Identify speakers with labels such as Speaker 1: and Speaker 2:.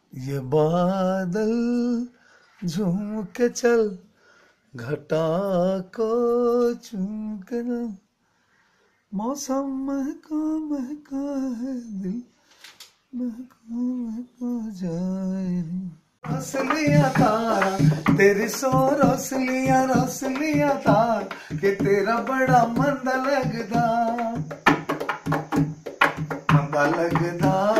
Speaker 1: ये बादल झूम के चल, घटा को चूम के ना, मौसम महका महका है दिल, महका महका जाए रोसलिया तारा तेरी सो रोसलिया तार के तेरा बड़ा मंदा लगदा